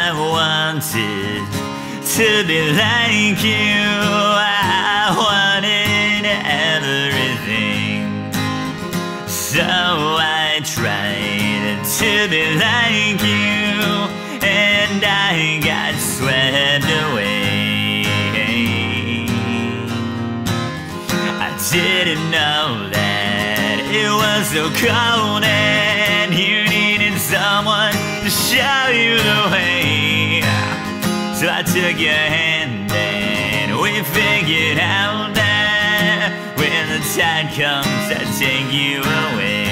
I wanted to be like you. I wanted everything, so I tried to be like you, and I got swept away. I didn't know that it was so cold and you needed someone to show you the way. So I took your hand and we figured out that when the time comes I'd take you away.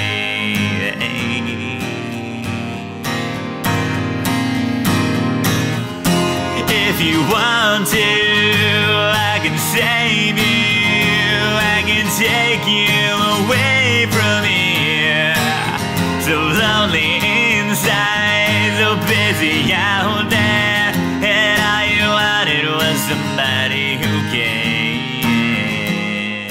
If you want to, I can save you, I can take you away from here. So lonely inside, so busy out there, and all you wanted was somebody who cared.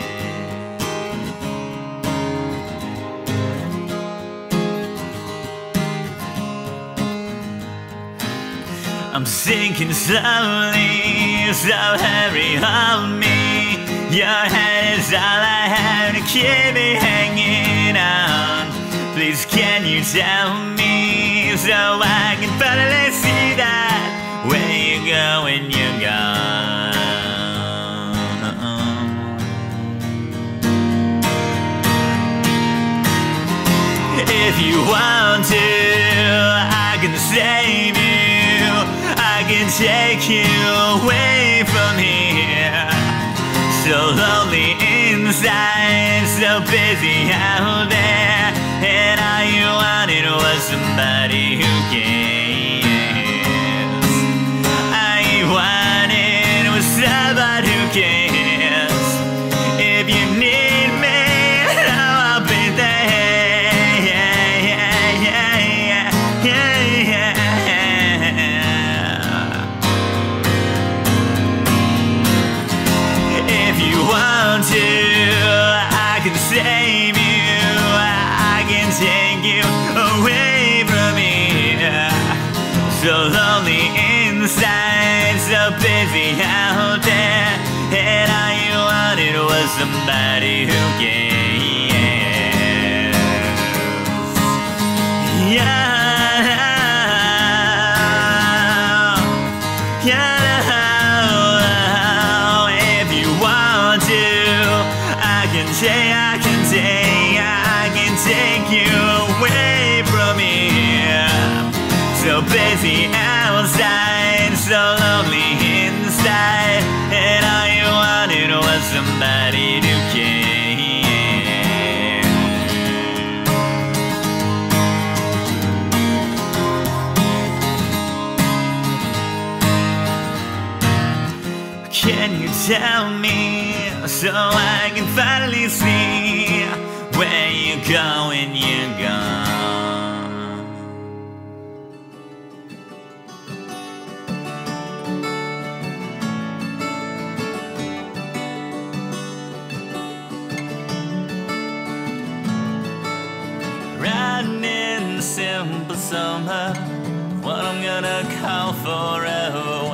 I'm sinking slowly, so hurry on me. Your hand is all I have to keep me hanging on. Please can you tell me so I can finally see that where you go when you're gone. If you want to, I can save you, I can take you away from here. So lonely inside, so busy out there, and all you wanted was somebody who cares. All you wanted was somebody who cares. If you need me, I'll be there. Yeah, yeah, yeah, yeah, yeah, yeah. If you want to, I can save you, I can take you away from here. So lonely inside, so busy out there, and all you wanted was somebody who cares. Yeah, yeah. If you want to, I can take you away from here. So busy outside, so lonely inside, and all you wanted was somebody to care. Can you tell me so I can finally see where you go when you're gone? Riding in the simple summer, what I'm gonna call forever.